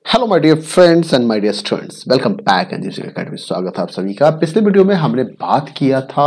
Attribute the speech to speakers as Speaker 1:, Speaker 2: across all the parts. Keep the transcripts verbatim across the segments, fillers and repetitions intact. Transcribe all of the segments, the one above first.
Speaker 1: Hello my dear friends and my dear students, welcome back NGC academy. स्वागत है आप सभी का। पिछले वीडियो में हमने बात किया था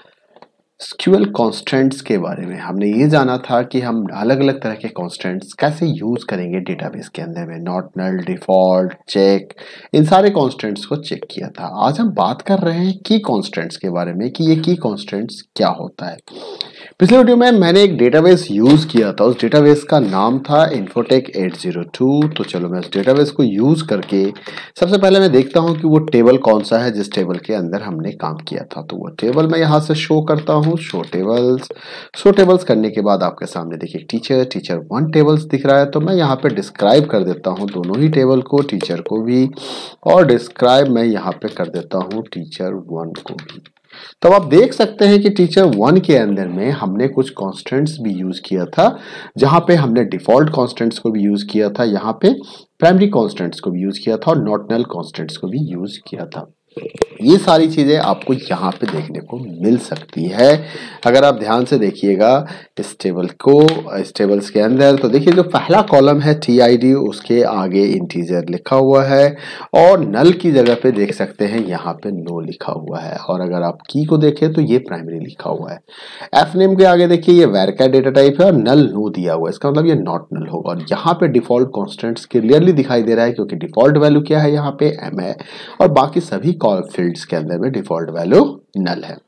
Speaker 1: एसक्यूएल कॉन्स्टेंट्स के बारे में। हमने ये जाना था कि हम अलग अलग तरह के कॉन्स्टेंट्स कैसे यूज करेंगे डेटाबेस के अंदर में, नॉट नल, डिफॉल्ट, चेक, इन सारे कॉन्स्टेंट्स को चेक किया था। आज हम बात कर रहे हैं की कॉन्स्टेंट्स के बारे में कि ये की कॉन्स्टेंट्स क्या होता है। पिछले वीडियो में मैंने एक डेटाबेस यूज किया था, उस डेटाबेस का नाम था इन्फोटेक एट ज़ीरो टू। तो चलो मैं उस डेटाबेस को यूज करके सबसे पहले मैं देखता हूं कि वो टेबल कौन सा है जिस टेबल के अंदर हमने काम किया था। तो वो टेबल मैं यहां से शो करता हूं, शो टेबल्स। शो टेबल्स करने के बाद आपके सामने देखिए टीचर टीचर वन टेबल्स दिख रहा है। तो मैं यहाँ पे डिस्क्राइब कर देता हूँ दोनों ही टेबल को, टीचर को भी, और डिस्क्राइब मैं यहाँ पे कर देता हूँ टीचर वन को भी। तो आप देख सकते हैं कि टीचर वन के अंदर में हमने कुछ कॉन्स्टेंट्स भी यूज किया था, जहां पे हमने डिफॉल्ट कॉन्स्टेंट्स को भी यूज किया था, यहाँ पे प्राइमरी कॉन्स्टेंट्स को भी यूज किया था और नॉट नल कॉन्स्टेंट्स को भी यूज किया था। ये सारी चीजें आपको यहाँ पे देखने को मिल सकती है अगर आप ध्यान से देखिएगा इस टेबल को, इस टेबल्स के अंदर। तो देखिए जो पहला कॉलम है टी आई डी, उसके आगे इंटीजर लिखा हुआ है और नल की जगह पे देख सकते हैं यहाँ पे नो लिखा हुआ है। और अगर आप की को देखें तो ये प्राइमरी लिखा हुआ है। एफ नेम के आगे देखिए ये वैरका डेटा टाइप है और नल नो दिया हुआ है, इसका मतलब ये नॉट नल होगा। और यहाँ पे डिफॉल्ट कॉन्स्टेंट्स क्लियरली दिखाई दे रहा है क्योंकि डिफॉल्ट वैल्यू क्या है यहाँ पे एम है और बाकी सभी फील्ड्स के अंदर में डिफॉल्ट वैल्यू नल है।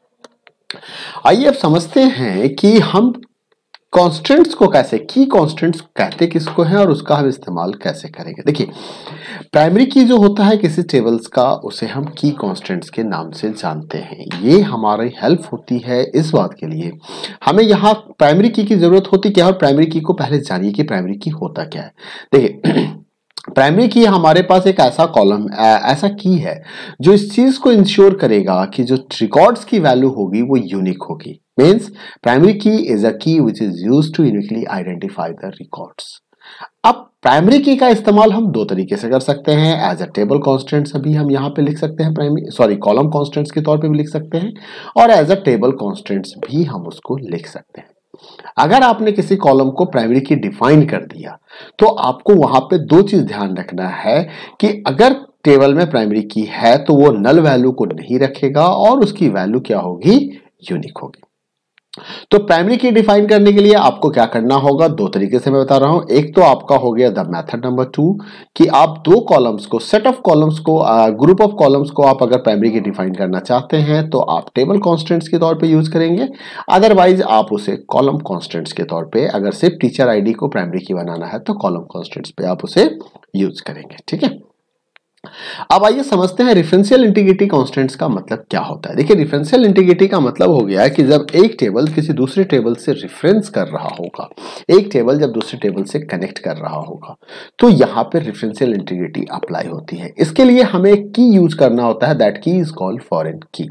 Speaker 1: आइए अब समझते हैं कि हम कॉन्स्टेंट्स को कैसे, की कॉन्स्टेंट्स कहते किसको हैं और उसका हम इस्तेमाल कैसे करेंगे। देखिए प्राइमरी की जो होता है किसी टेबल्स का, उसे हम की कॉन्स्टेंट्स के नाम से जानते हैं। ये हमारी हेल्प होती है इस बात के लिए, हमें यहाँ प्राइमरी की की जरूरत होती क्या है और प्राइमरी की को पहले जानिए कि प्राइमरी की होता क्या है। देखिए प्राइमरी की हमारे पास एक ऐसा कॉलम, ऐसा की है जो इस चीज को इंश्योर करेगा कि जो रिकॉर्ड्स की वैल्यू होगी वो यूनिक होगी। Means primary key is a key which is used to uniquely identify the records. अब प्राइमरी की का इस्तेमाल हम दो तरीके से कर सकते हैं। एज अ टेबल कॉन्स्टेंट्स अभी हम यहाँ पे लिख सकते हैं, प्राइमरी सॉरी कॉलम कॉन्स्टेंट्स के तौर पे भी लिख सकते हैं और एज अ टेबल कॉन्स्टेंट्स भी हम उसको लिख सकते हैं। अगर आपने किसी कॉलम को प्राइमरी की डिफाइन कर दिया तो आपको वहां पे दो चीज ध्यान रखना है कि अगर टेबल में प्राइमरी की है तो वो नल वैल्यू को नहीं रखेगा और उसकी वैल्यू क्या होगी, यूनिक होगी। तो प्राइमरी की डिफाइन करने के लिए आपको क्या करना होगा, दो तरीके से मैं बता रहा हूं। एक तो आपका हो गया द मेथड नंबर टू कि आप दो कॉलम्स को, सेट ऑफ कॉलम्स को, ग्रुप ऑफ कॉलम्स को आप अगर प्राइमरी की डिफाइन करना चाहते हैं तो आप टेबल कॉन्स्टेंट्स के तौर पे यूज करेंगे। अदरवाइज आप उसे कॉलम कॉन्स्टेंट्स के तौर पे, अगर सिर्फ टीचर आईडी को प्राइमरी की बनाना है तो कॉलम कॉन्स्टेंट्स पे आप उसे यूज करेंगे। ठीक है, अब आइए समझते हैं रेफरेंशियल इंटीग्रिटी कांस्टेंट्स का मतलब क्या होता है। देखिए रेफरेंशियल इंटीग्रिटी का मतलब हो गया है कि जब एक टेबल किसी दूसरे टेबल से रेफरेंस कर रहा होगा, एक टेबल जब दूसरे टेबल से कनेक्ट कर रहा होगा तो यहाँ पे रेफरेंशियल इंटीग्रिटी अप्लाई होती है। इसके लिए हमें एक की यूज करना होता है, that key is called foreign key.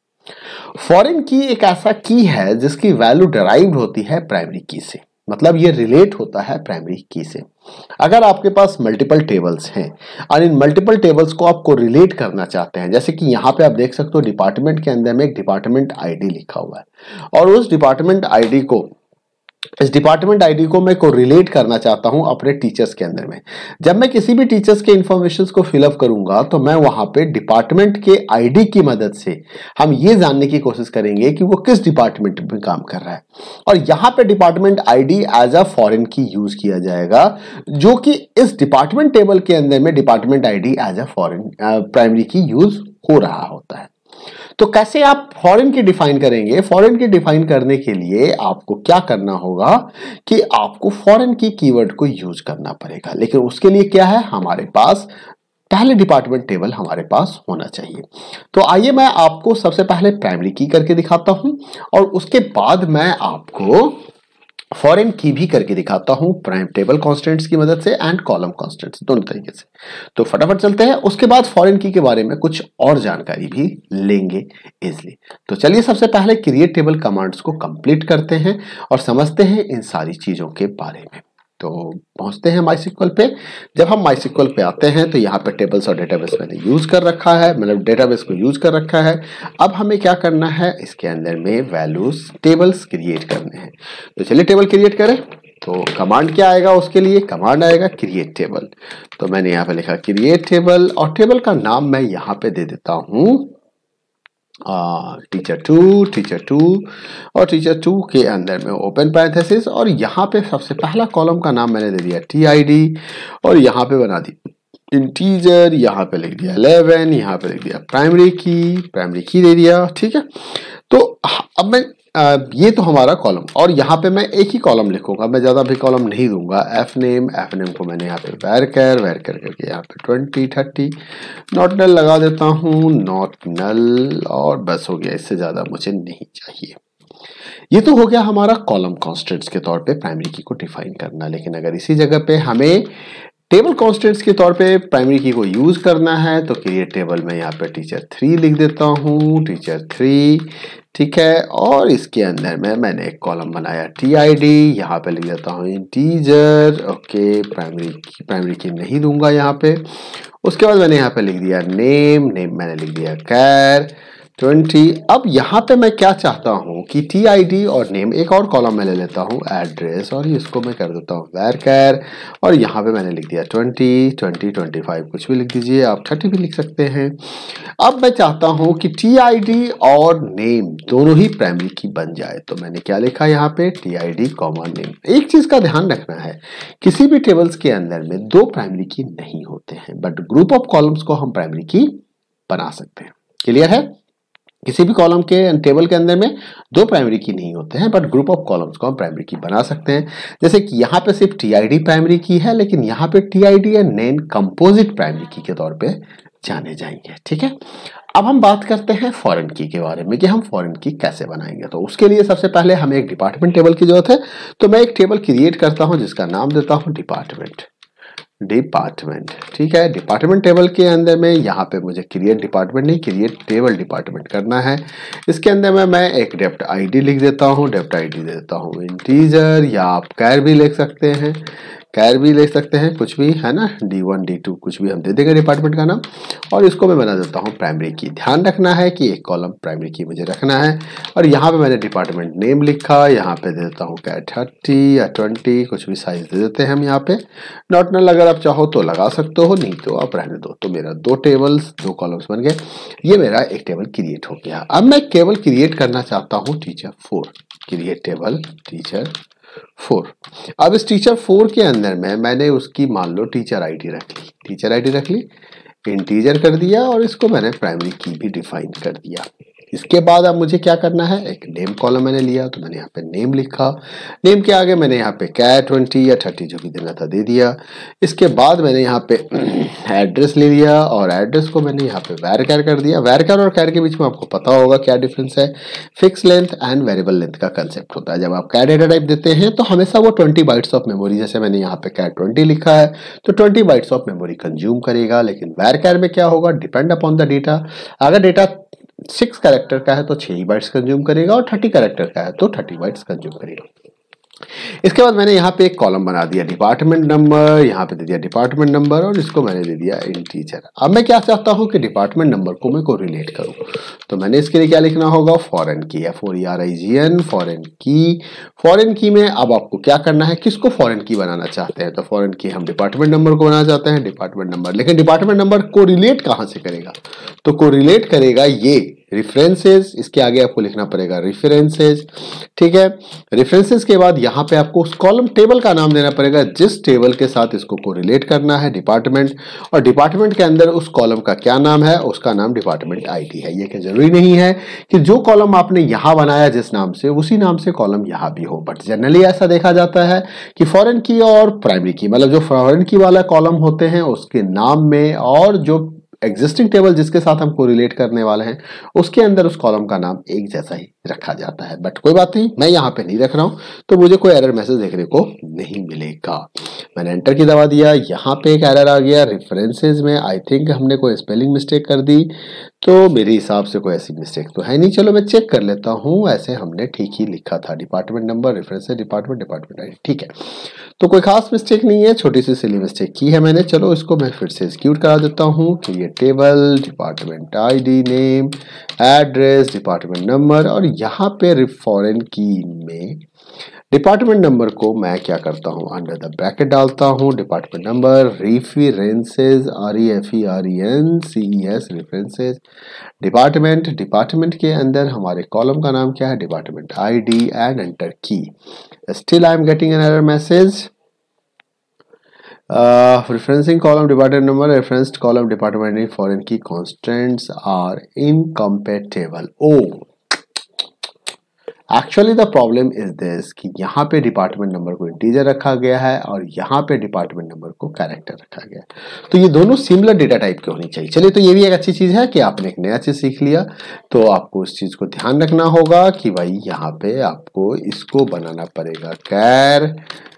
Speaker 1: Foreign key एक ऐसा की है जिसकी वैल्यू डिराइव्ड होती है प्राइमरी की से, मतलब ये रिलेट होता है प्राइमरी की से। अगर आपके पास मल्टीपल टेबल्स हैं और इन मल्टीपल टेबल्स को आपको रिलेट करना चाहते हैं, जैसे कि यहाँ पे आप देख सकते हो डिपार्टमेंट के अंदर में एक डिपार्टमेंट आईडी लिखा हुआ है और उस डिपार्टमेंट आईडी को, इस डिपार्टमेंट आईडी को मैं को रिलेट करना चाहता हूं अपने टीचर्स के अंदर में। जब मैं किसी भी टीचर्स के इंफॉर्मेशंस को फिलअप करूंगा तो मैं वहां पे डिपार्टमेंट के आईडी की मदद से हम ये जानने की कोशिश करेंगे कि वो किस डिपार्टमेंट में काम कर रहा है। और यहां पे department ID as a foreign key use किया जाएगा, जो कि इस डिपार्टमेंट टेबल के अंदर में department ID as a foreign primary key use हो रहा होता है। तो कैसे आप फॉरेन की डिफाइन करेंगे? फॉरेन की डिफाइन करने के लिए आपको क्या करना होगा कि आपको फॉरेन की कीवर्ड को यूज करना पड़ेगा, लेकिन उसके लिए क्या है, हमारे पास पहले डिपार्टमेंट टेबल हमारे पास होना चाहिए। तो आइए मैं आपको सबसे पहले प्राइमरी की करके दिखाता हूं और उसके बाद मैं आपको फॉरेन की भी करके दिखाता हूं, प्राइम टेबल कॉन्स्टेंट्स की मदद से एंड कॉलम कॉन्स्टेंट्स, दोनों तरीके से। तो फटाफट चलते हैं, उसके बाद फॉरेन की के बारे में कुछ और जानकारी भी लेंगे इजिली। तो चलिए सबसे पहले क्रिएट टेबल कमांड्स को कंप्लीट करते हैं और समझते हैं इन सारी चीजों के बारे में। तो पहुंचते हैं माइस्क्ल पे। जब हम माइस्क्ल पे आते हैं तो यहाँ पे टेबल्स और डेटाबेस मैंने यूज कर रखा है, मतलब डेटाबेस को यूज कर रखा है। अब हमें क्या करना है, इसके अंदर में वैल्यूज टेबल्स क्रिएट करने हैं। तो चलिए टेबल क्रिएट करें। तो कमांड क्या आएगा उसके लिए, कमांड आएगा क्रिएट टेबल। तो मैंने यहाँ पे लिखा क्रिएट टेबल और टेबल का नाम मैं यहाँ पे दे देता हूँ टीचर टू, टीचर टू और टीचर टू के अंदर में ओपन पैरेंथेसिस और यहाँ पे सबसे पहला कॉलम का नाम मैंने दे दिया टी आई डी और यहाँ पे बना दी इंटीजर, यहाँ पे लिख दिया इलेवन, यहाँ पे लिख दिया प्राइमरी की, प्राइमरी की दे दिया। ठीक है, तो अब मैं आ, ये तो हमारा कॉलम और यहाँ पे मैं एक ही कॉलम लिखूंगा, मैं ज्यादा भी कॉलम नहीं दूंगा। एफ नेम, एफ नेम को मैंने यहाँ पे वैरकर, वैरकर करके यहाँ पे ट्वेंटी थर्टी नॉट नल लगा देता हूँ, नॉट नल, और बस हो गया, इससे ज्यादा मुझे नहीं चाहिए। ये तो हो गया हमारा कॉलम कॉन्स्टेंट्स के तौर पे प्राइमरी की को डिफाइन करना। लेकिन अगर इसी जगह पे हमें टेबल कॉन्स्टेंट्स के तौर पे प्राइमरी की को यूज करना है तो क्रिएट टेबल में यहाँ पे टीचर थ्री लिख देता हूँ, टीचर थ्री। ठीक है, और इसके अंदर में मैंने एक कॉलम बनाया टी आई डी, यहाँ पे लिख देता हूँ integer. Okay, primary key primary key नहीं दूंगा यहाँ पे। उसके बाद मैंने यहाँ पे लिख दिया नेम, नेम मैंने लिख दिया कैर ट्वेंटी। अब यहाँ पे मैं क्या चाहता हूँ कि टी आई डी और नेम एक और कॉलम में ले लेता हूँ एड्रेस और इसको मैं कर देता हूँ वैरकर और यहाँ पे मैंने लिख दिया ट्वेंटी, ट्वेंटी, ट्वेंटी फाइव, कुछ भी लिख दीजिए, आप थर्टी भी लिख सकते हैं। अब मैं चाहता हूँ कि टी आई डी और नेम दोनों ही प्राइमरी की बन जाए तो मैंने क्या लिखा यहाँ पे T I D comma name. एक चीज का ध्यान रखना है, किसी भी टेबल्स के अंदर में दो प्राइमरी की नहीं होते हैं बट ग्रुप ऑफ कॉलम्स को हम प्राइमरी की बना सकते हैं। क्लियर है, किसी भी कॉलम के टेबल के अंदर में दो प्राइमरी की नहीं होते हैं बट ग्रुप ऑफ कॉलम्स को हम प्राइमरी की बना सकते हैं। जैसे कि यहाँ पे सिर्फ टी आई डी प्राइमरी की है लेकिन यहाँ पे T I D and name composite primary key के तौर पे जाने जाएंगे। ठीक है, अब हम बात करते हैं फॉरेन की के बारे में कि हम फॉरेन की कैसे बनाएंगे। तो उसके लिए सबसे पहले हमें एक डिपार्टमेंट टेबल की जरूरत है। तो मैं एक टेबल क्रिएट करता हूं जिसका नाम देता हूं डिपार्टमेंट, डिपार्टमेंट। ठीक है, डिपार्टमेंट टेबल के अंदर में यहाँ पे मुझे क्रिएट डिपार्टमेंट नहीं क्रिएट टेबल डिपार्टमेंट करना है। इसके अंदर में मैं एक डेप्ट आईडी लिख देता हूँ, डेप्ट आईडी दे देता हूँ इंटीजर, या आप कैर भी लिख सकते हैं, कैर भी ले सकते हैं, कुछ भी है ना, डी वन डी टू कुछ भी हम दे देंगे डिपार्टमेंट का नाम। और इसको मैं बना देता हूँ प्राइमरी की। ध्यान रखना है कि एक कॉलम प्राइमरी की मुझे रखना है और यहाँ पे मैंने डिपार्टमेंट नेम लिखा, यहाँ पे दे देता हूँ क्या थर्टी या ट्वेंटी, कुछ भी साइज दे देते हैं हम यहाँ पे। नॉट नल अगर आप चाहो तो लगा सकते हो, नहीं तो आप रहने दो। तो मेरा दो टेबल्स दो कॉलम्स बन गए, ये मेरा एक टेबल क्रिएट हो गया। अब मैं केवल क्रिएट करना चाहता हूँ teacher four, create table teacher four. अब इस टीचर फोर के अंदर में मैंने उसकी मान लो टीचर आईडी रख ली, टीचर आईडी रख ली, इंटीजर कर दिया और इसको मैंने प्राइमरी की भी डिफाइन कर दिया। इसके बाद अब मुझे क्या करना है, एक नेम कॉलम मैंने लिया तो मैंने यहाँ पे नेम लिखा, नेम के आगे मैंने यहाँ पे कैर ट्वेंटी या थर्टी जो भी देना था दे दिया। इसके बाद मैंने यहाँ पे एड्रेस ले लिया और एड्रेस को मैंने यहाँ पे वैरकर कर दिया। वैरकर और कैर के बीच में आपको पता होगा क्या डिफरेंस है, fix length and variable length का कंसेप्ट होता है। जब आप कैर डेटा टाइप देते हैं तो हमेशा वो ट्वेंटी बाइट्स ऑफ मेमोरी, जैसे मैंने यहाँ पे कैर ट्वेंटी लिखा है तो twenty bytes of memory consume करेगा। लेकिन वैरकर में क्या होगा, डिपेंड अपॉन द डेटा, अगर डेटा सिक्स कैरेक्टर का है तो छह ही बाइट्स कंज्यूम करेगा और थर्टी कैरेक्टर का है तो थर्टी बाइट्स कंज्यूम करेगा। इसके बाद मैंने यहाँ पे एक कॉलम बना दिया डिपार्टमेंट नंबर, यहाँ पे दे दिया डिपार्टमेंट नंबर और इसको मैंने दे दिया इंटीजर। अब मैं क्या चाहता हूँ कि डिपार्टमेंट नंबर को मैं कोरिलेट करूँ, तो मैंने इसके लिए क्या लिखना होगा, foreign key, F O R I G N, foreign key. Foreign key में अब आपको क्या करना है, किसको फॉरेन की बनाना चाहते हैं, तो फॉरेन की हम डिपार्टमेंट नंबर को बनाना चाहते हैं, डिपार्टमेंट नंबर। लेकिन डिपार्टमेंट नंबर को रिलेट कहाँ से करेगा, तो को रिलेट करेगा ये रेफरेंसेस, इसके आगे आपको लिखना पड़ेगा रेफरेंसेस। ठीक है, रेफरेंसेस के बाद यहाँ पे आपको उस कॉलम टेबल का नाम देना पड़ेगा जिस टेबल के साथ इसको कोरिलेट करना है, डिपार्टमेंट। और डिपार्टमेंट के अंदर उस कॉलम का क्या नाम है, उसका नाम डिपार्टमेंट आईडी है। ये क्या जरूरी नहीं है कि जो कॉलम आपने यहाँ बनाया जिस नाम से उसी नाम से कॉलम यहाँ भी हो, बट जनरली ऐसा देखा जाता है कि फॉरेन की और प्राइमरी की, मतलब जो फॉरेन की वाला कॉलम होते हैं उसके नाम में और जो एग्जिस्टिंग टेबल जिसके साथ हम कोरिलेट करने वाले हैं उसके अंदर उस कॉलम का नाम एक जैसा ही रखा जाता है। बट कोई बात नहीं, मैं यहाँ पे नहीं रख रहा हूं तो मुझे कोई एरर मैसेज देखने को नहीं मिलेगा। मैंने एंटर की दबा दिया, यहाँ पे एक एरर आ गया रेफरेंसेस में, आई थिंक हमने कोई स्पेलिंग मिस्टेक कर दी, तो मेरे हिसाब से कोई ऐसी मिस्टेक तो है नहीं। चलो मैं चेक कर लेता हूँ, ऐसे हमने ठीक ही लिखा था, department number, references, department, department ID, ठीक है। तो कोई खास मिस्टेक नहीं है, छोटी सी सिली मिस्टेक की है मैंने। चलो इसको मैं फिर से एग्जीक्यूट करा देता हूँ कि ये table, department ID, name, address, department number और यहाँ पे फॉरेन की में डिपार्टमेंट नंबर को मैं क्या करता हूं, अंडर द ब्रैकेट डालता हूं, department number references, R E F E R E N C E S, references, department, department के अंदर हमारे कॉलम का नाम क्या है, department ID, and enter key. Still I am getting an error message, referencing column department number, referenced column department name, foreign key constants are incompatible. Oh, actually the problem is this कि यहाँ पे department number को integer रखा गया है और यहाँ पे डिपार्टमेंट नंबर को कैरेक्टर रखा गया है, तो ये दोनों सिमिलर डेटा टाइप के होनी चाहिए। चलिए, तो ये भी एक अच्छी चीज है कि आपने एक नया चीज सीख लिया, तो आपको इस चीज को ध्यान रखना होगा कि भाई यहाँ पे आपको इसको बनाना पड़ेगा char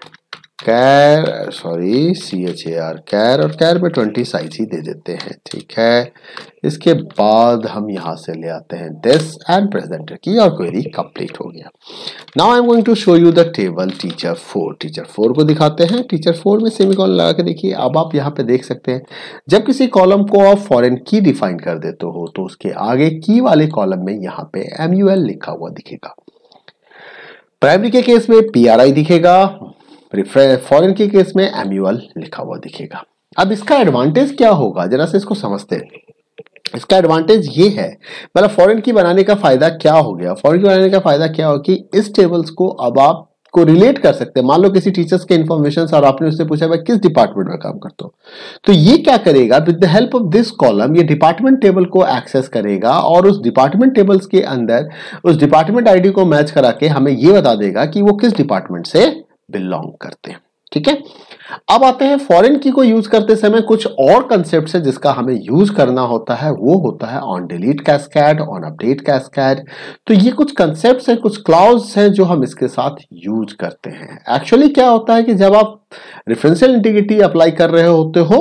Speaker 1: char sorry C H A R char, और कैर में ट्वेंटी साइज ही दे देते हैं, ठीक है। इसके बाद हम यहाँ से ले आते हैं दिस एंड प्रेजेंट की, और क्वेरी कंप्लीट हो गया। Now I am going to show you the table teacher four. Teacher four को दिखाते हैं। टीचर फोर में सेमीकोलन लगा के देखिए। अब आप यहाँ पे देख सकते हैं, जब किसी कॉलम को आप फॉरेन की डिफाइन कर देते हो तो उसके आगे की वाले कॉलम में यहाँ पे एम यू एल लिखा हुआ दिखेगा। प्राइमरी के केस में पी आर आई दिखेगा, फॉरेन के केस में एम यू एल लिखा हुआ दिखेगा। अब इसका एडवांटेज क्या होगा, जरा से इसको समझते हैं। इसका एडवांटेज ये है, मतलब फॉरेन की बनाने का फायदा क्या हो गया, फॉरेन की बनाने का फायदा क्या हो कि इस टेबल्स को अब आप को रिलेट कर सकते हैं। मान लो किसी टीचर्स के इन्फॉर्मेशन और आपने उससे पूछा मैं किस डिपार्टमेंट में काम करता हूं, तो ये क्या करेगा, with the help of this column ये डिपार्टमेंट टेबल को एक्सेस करेगा और उस डिपार्टमेंट टेबल्स के अंदर उस डिपार्टमेंट आईडी को मैच करा के हमें ये बता देगा कि वो किस डिपार्टमेंट से बिलोंग करते हैं, ठीक है। अब आते हैं फॉरेन की को यूज करते समय कुछ और कंसेप्ट है जिसका हमें यूज करना होता है, वो होता है on delete cascade, on update cascade. तो ये कुछ कंसेप्ट्स हैं, कुछ क्लाउज हैं जो हम इसके साथ यूज करते हैं। एक्चुअली क्या होता है कि जब आप रेफरेंशियल इंटीग्रिटी अप्लाई कर रहे होते हो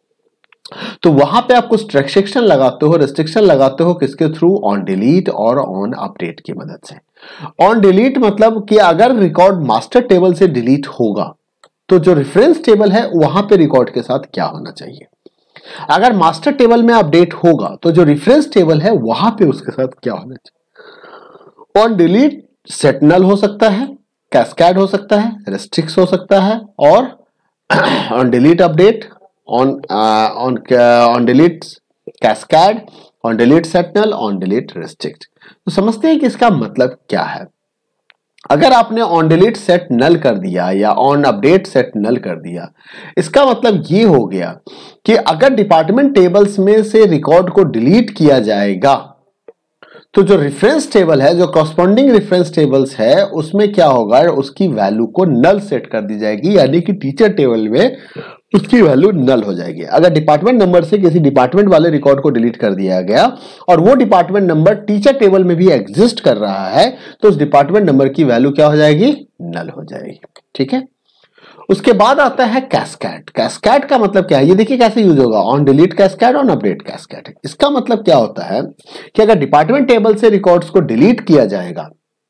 Speaker 1: तो वहां पे आप कुछ रेस्ट्रिक्शन लगाते हो रेस्ट्रिक्शन लगाते हो किसके थ्रू, ऑन डिलीट और ऑन अपडेट की मदद से। ऑन डिलीट मतलब कि अगर रिकॉर्ड मास्टर टेबल से डिलीट होगा तो जो रेफरेंस टेबल है वहां पे रिकॉर्ड के साथ क्या होना चाहिए। अगर मास्टर टेबल में अपडेट होगा तो जो रेफरेंस टेबल है वहां पे उसके साथ क्या होना चाहिए। ऑन डिलीट सेट नल हो सकता है, कैस्केड हो सकता है, रेस्ट्रिक्ट हो सकता है, और on delete update, on on on delete cascade, on delete set null, on delete restrict. तो समझते हैं कि इसका मतलब क्या है। अगर आपने ऑन डिलीट सेट नल कर दिया या ऑन अपडेट सेट नल कर दिया, इसका मतलब ये हो गया कि अगर डिपार्टमेंट टेबल्स में से रिकॉर्ड को डिलीट किया जाएगा तो जो रेफरेंस टेबल है, जो कॉरस्पॉन्डिंग रेफरेंस टेबल्स है, उसमें क्या होगा, उसकी वैल्यू को नल सेट कर दी जाएगी, यानी कि टीचर टेबल में उसकी वैल्यू नल हो जाएगी। अगर डिपार्टमेंट नंबर से किसी डिपार्टमेंट वाले रिकॉर्ड को डिलीट कर दिया गया और वो डिपार्टमेंट नंबर टीचर टेबल में भी एग्जिस्ट कर रहा है तो उस डिपार्टमेंट नंबर की वैल्यू क्या हो जाएगी, नल हो जाएगी, ठीक है। उसके बाद आता है कैस्केड। कैस्केड का मतलब क्या है, ये देखिए कैसे यूज होगा, on delete cascade, on update cascade. इसका मतलब क्या होता है कि अगर डिपार्टमेंट टेबल से रिकॉर्ड्स को डिलीट किया जाएगा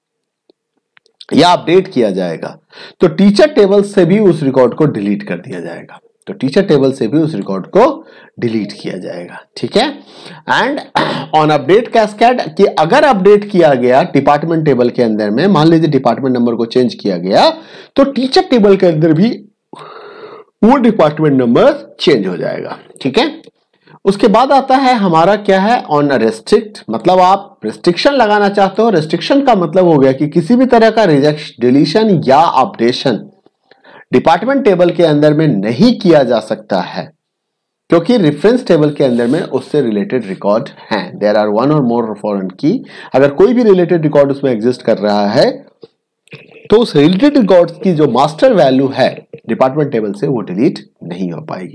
Speaker 1: या अपडेट किया जाएगा तो टीचर टेबल से भी उस रिकॉर्ड को डिलीट कर दिया जाएगा, तो टीचर टेबल से भी उस रिकॉर्ड को डिलीट किया जाएगा, ठीक है। एंड ऑन अपडेट कैस्केड कि अगर अपडेट किया गया डिपार्टमेंट टेबल के अंदर में, मान लीजिए डिपार्टमेंट नंबर को चेंज किया गया तो टीचर टेबल के अंदर भी वो डिपार्टमेंट नंबर चेंज हो जाएगा, ठीक है। उसके बाद आता है हमारा क्या है, ऑन रेस्ट्रिक्ट, मतलब आप रेस्ट्रिक्शन लगाना चाहते हो। रेस्ट्रिक्शन का मतलब हो गया कि किसी भी तरह का रिजेक्शन, डिलीशन या अपडेशन डिपार्टमेंट टेबल के अंदर में नहीं किया जा सकता है क्योंकि रेफरेंस टेबल के अंदर में उससे रिलेटेड रिकॉर्ड हैं। There are one or more foreign की, अगर कोई भी रिलेटेड रिकॉर्ड उसमें एग्जिस्ट कर रहा है तो उस रिलेटेड रिकॉर्ड्स की जो मास्टर वैल्यू है डिपार्टमेंट टेबल से वो डिलीट नहीं हो पाएगी।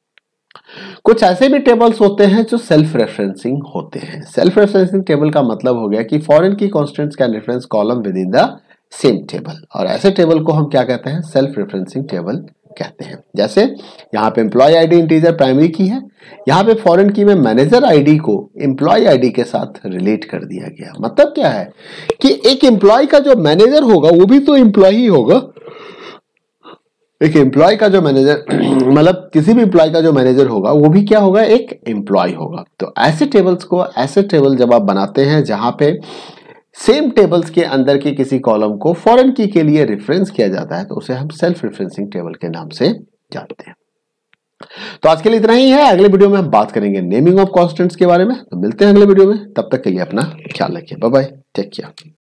Speaker 1: कुछ ऐसे भी टेबल्स होते हैं जो सेल्फ रेफरेंसिंग होते हैं। सेल्फ रेफरेंसिंग टेबल का मतलब हो गया कि foreign key constants can reference column within the same table, और ऐसे टेबल को हम क्या कहते हैं, सेल्फ रेफरेंसिंग टेबल कहते हैं। जैसे यहाँ पे एम्प्लॉय आईडी इंटीजर प्राइमरी की है, यहाँ पे फॉरेन की में मैनेजर आईडी को एम्प्लॉय आईडी के साथ रिलेट कर दिया गया। मतलब क्या है कि एक एम्प्लॉय का जो मैनेजर होगा वो भी तो एम्प्लॉय ही होगा। एक एम्प्लॉय का जो मैनेजर मतलब किसी भी एम्प्लॉय का जो मैनेजर होगा वो भी क्या होगा, एक एम्प्लॉय होगा। तो ऐसे टेबल्स को, ऐसे टेबल जब आप बनाते हैं जहां पे सेम टेबल्स के अंदर के किसी कॉलम को फॉरेन की के लिए रेफरेंस किया जाता है तो उसे हम सेल्फ रेफरेंसिंग टेबल के नाम से जानते हैं। तो आज के लिए इतना ही है। अगले वीडियो में हम बात करेंगे नेमिंग ऑफ कॉन्स्टेंट्स के बारे में। तो मिलते हैं अगले वीडियो में, तब तक के लिए अपना ख्याल रखिए। Bye bye, take care.